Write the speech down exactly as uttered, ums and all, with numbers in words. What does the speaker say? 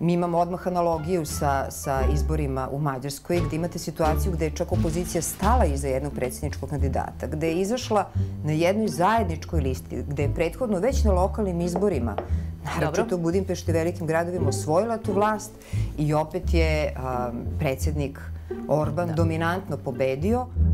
Mi imamo odmah analogiju sa, sa izborima u Mađarskoj, gde imate situaciju gde je čak opozicija stala iza jednog predsjedničkog kandidata, gde je izašla na jednoj zajedničkoj listi, gde je prethodno već na lokalnim izborima, naročito u Budimpešti i velikim gradovima, osvojila tu vlast i opet je um, predsjednik Orban dominantno pobedio.